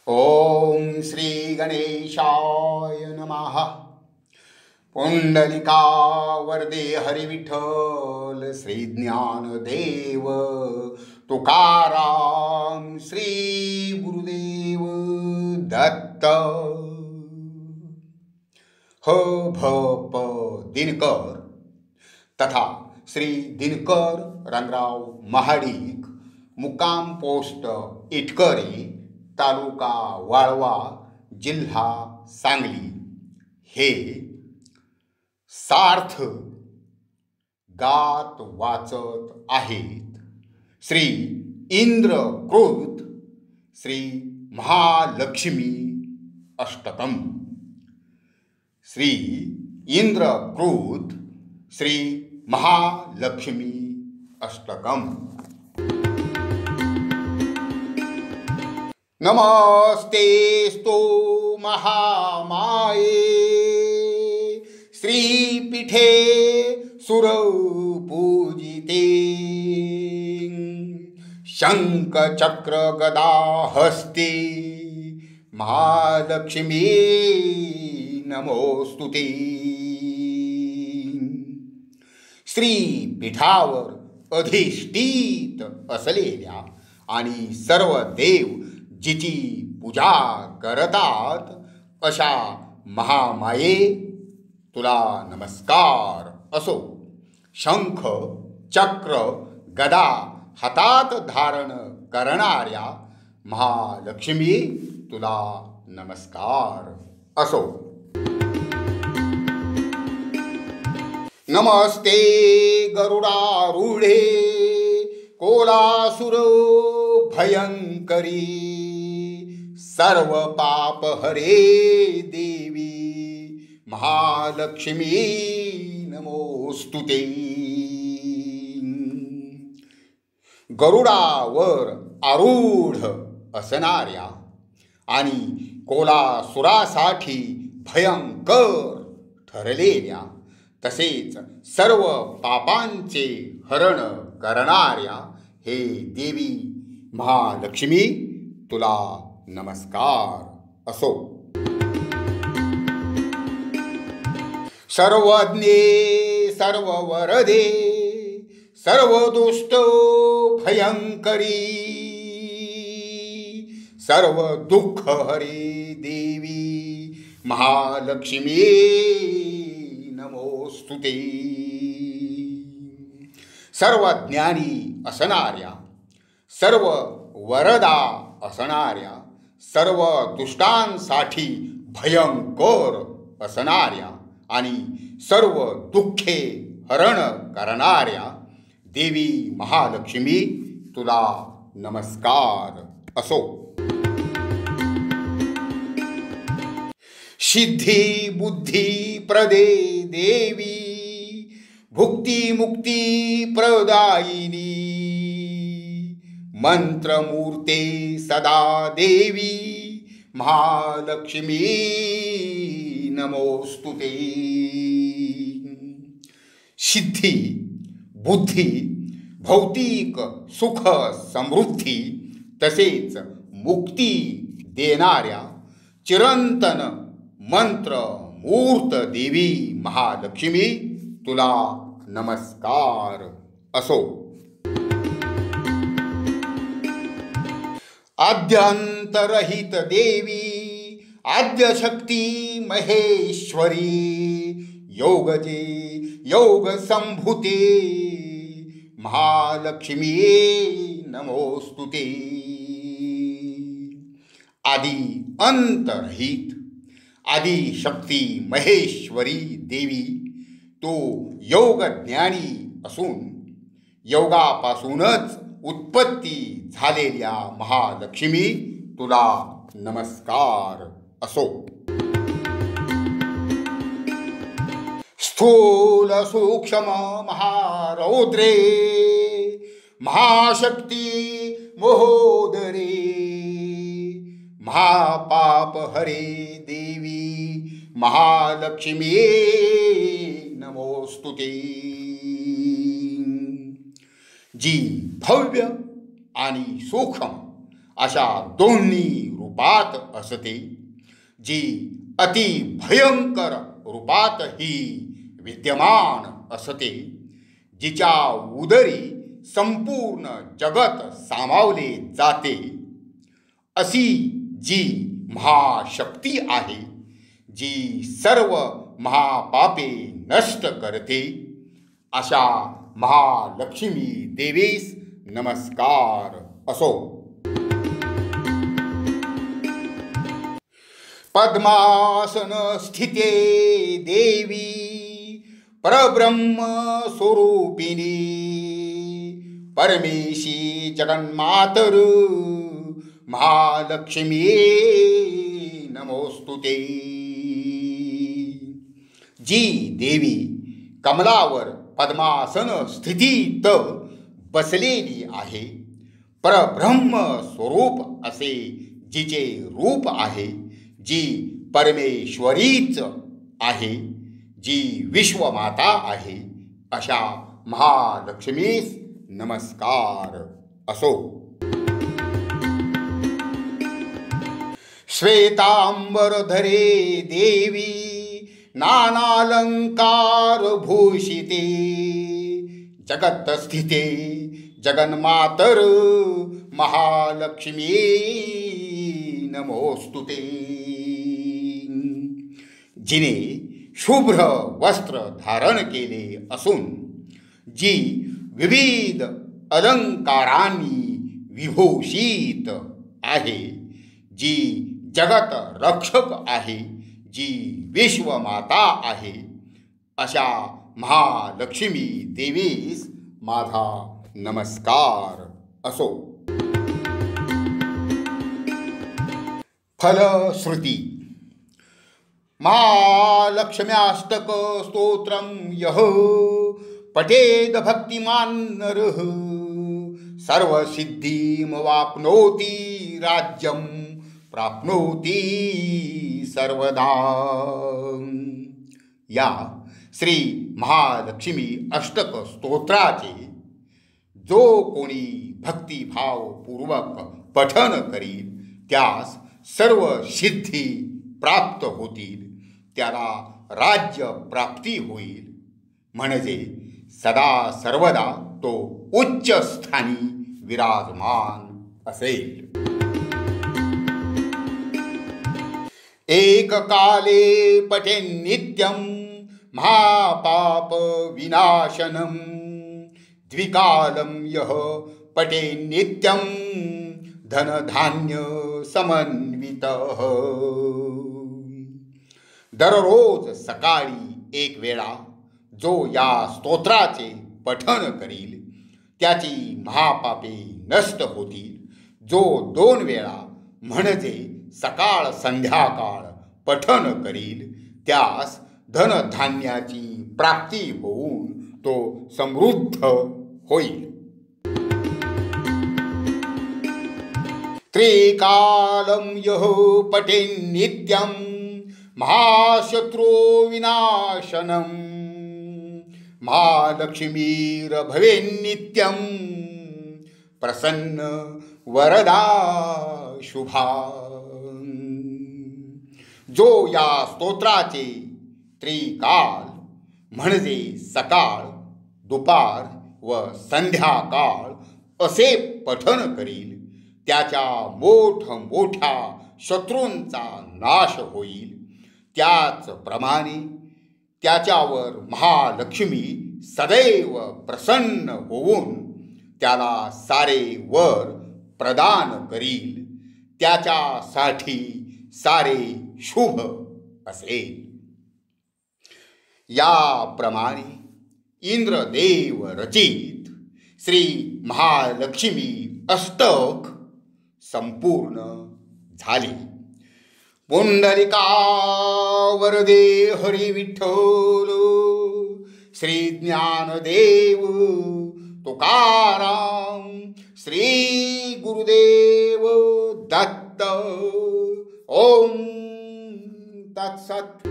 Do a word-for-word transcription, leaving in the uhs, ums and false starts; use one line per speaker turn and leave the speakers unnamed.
ओम श्री गणेशाय नमः। पुंडलिका वरदे हरिविठ्ठल श्री ज्ञानदेव तुकाराम श्री गुरुदेव दत्त। ह भ प दिनकर तथा श्री दिनकर रंगराव महाडिक, मुक्काम पोस्ट इटकरी, तालुका वाळवा, जिल्हा सांगली हे सार्थ गात वाचत आहेत श्री इंद्रकृत श्री महालक्ष्मी अष्टकम। श्री इंद्रकृत श्री महालक्ष्मी अष्टकम। नमस्तेस्तु महामाये श्रीपीठे सुरपूजिते शंखचक्र गदा हस्ते महालक्ष्मी नमोस्तुते। श्रीपीठावर अधिष्ठित असलेल्या आणि सर्व देव जिची पूजा करतात अशा महामाये तुला नमस्कार असो। शंख चक्र गदा हातात धारण करणाऱ्या महालक्ष्मी तुला नमस्कार असो। नमस्ते गरुडारूढे कोलासुर भयंकरी सर्व पाप हरे देवी महालक्ष्मी नमोस्तुते। गरुडावर आरूढ असणाऱ्या आणि कोलासुरासाठी भयंकर ठरलेल्या तसेच सर्व पापांचे हरण करणाऱ्या हे देवी महालक्ष्मी तुला नमस्कार असो। सर्वज्ञे सर्व वरदे सर्व दुष्ट भयंकरी सर्व दुःख हरे देवी महालक्ष्मी नमोस्तुते। सर्व ज्ञानी असणाऱ्या सर्व वरदा असणाऱ्या सर्व दुष्टांसाठी भयंकर असणाऱ्या आणि सर्व दुःखे हरण करणाऱ्या देवी महालक्ष्मी तुला नमस्कार असो। सिद्धी बुद्धी प्रदे देवी भुक्ती मुक्ती प्रदायिनी मंत्रमूर्ते सदा देवी महालक्ष्मी नमोस्तुते। सिद्धी बुद्धी भौतिक सुख समृद्धी तसेच मुक्ती देणाऱ्या चिरंतन मंत्र मूर्त देवी महालक्ष्मी तुला नमस्कार असो। आद्यंतरहित देवी आद्यशक्ती महेश्वरी योगजे योग संभूते महालक्ष्मी नमोस्तुते। आदि अंतरहित आदि शक्ती महेश्वरी देवी तो योग ज्ञानी असून योगापासूनच उत्पत्ती झालेल्या महालक्ष्मी तुला नमस्कार असो। स्थूल सूक्ष्म महारौद्रे महाशक्ती महोदरे महापाप हरे देवी महालक्ष्मी नमोस्तुते। जी भव्य आणि सूक्ष्म अशा दोन्ही रूप रूपात असते, जी अति भयंकर रूपातही विद्यमान असते, जिच्या उदरी संपूर्ण जगत सामावले जाते, अशी जी महाशक्ती आहे, जी सर्व महापापे नष्ट करते, अशा महालक्ष्मी देवीस नमस्कार असो. पद्मासन स्थिते देवी परब्रह्म स्वरूपिणी परमेशी जगन्मातर महालक्ष्मी नमोस्तुते. जी देवी कमलावर पद्मासन स्थितीत बसलेली आहे, परब्रह्म स्वरूप असे जिचे रूप आहे, जी परमेश्वरीच आहे, जी विश्वमाता आहे, अशा महालक्ष्मीस नमस्कार असो. श्वेतांबरधरे देवी नानालंकार भूषिते जगतस्थिते जगन्मातर महालक्ष्मी नमोस्तुते. जिने शुभ्र वस्त्र धारण केले असून जी विविध अलंकारांनी विभूषित आहे, जी जगत रक्षक आहे, जी विश्वमाता आहे, अशा महालक्ष्मी देवीस माझा नमस्कार असो. फलश्रुती. महालक्ष्म्याष्टक स्तोत्रम यः पठेद भक्तिमान नरः सर्वसिद्धिमवाप्नोति राज्यं प्राप्नोति सर्वदा. या श्री महालक्ष्मी अष्टक स्तोत्राचे जो कोणी भक्तिभावपूर्वक पठन करील त्यास सर्व सिद्धी प्राप्त होतील, त्याला राज्य प्राप्ती होईल, म्हणजे सदा सर्वदा तो उच्च स्थानी विराजमान असेल. एक काले पठे नित्यं महापाप विनाशनम द्विकालं यः पठे नित्यं धन धान्य समन्वितः. दररोज सकाळी एक वेळा जो या स्तोत्राचे पठन करील त्याची महापापे नष्ट होतील. जो दोन वेळा म्हणजे सकाळ संध्याकाळ पठन करील त्यास धनधान्याची प्राप्ती होऊन तो समृद्ध होईल. त्रिकालं यः पठे नित्यं महाशत्रो विनाशनम महालक्ष्मीर भवेन्नित्यं प्रसन्न वरदा शुभा. जो या स्तोत्राचे त्रिकाल म्हणजे सकाळ, दुपार व संध्याकाळ असे पठन करील त्याच्या मोठ मोठ्या शत्रूंचा नाश होईल. त्याचप्रमाणे त्याच्यावर महालक्ष्मी सदैव प्रसन्न होऊन त्याला सारे वर प्रदान करील, त्याच्यासाठी सारे शुभ असेल. याप्रमाणे इंद्रदेव रचित श्री महालक्ष्मी अष्टक संपूर्ण झाले. पुंडलिका वरदे हरी विठ्ठल श्री ज्ञानदेव तुकाराम श्री गुरुदेव दत्त. ओम तत्सत.